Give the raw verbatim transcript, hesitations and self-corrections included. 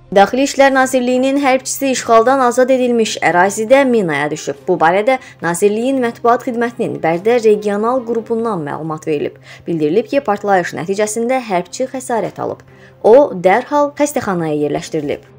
Daxili İşlər Nazirliyinin hərbçisi işğaldan azad edilmiş ərazidə minaya düşüb. Bu barədə Nazirliyin mətbuat xidmətinin Bərdə regional qrupundan məlumat verilib. Bildirilib ki, partlayış nəticəsində hərbçi xəsarət alıb. O, dərhal xəstəxanaya yerləşdirilib.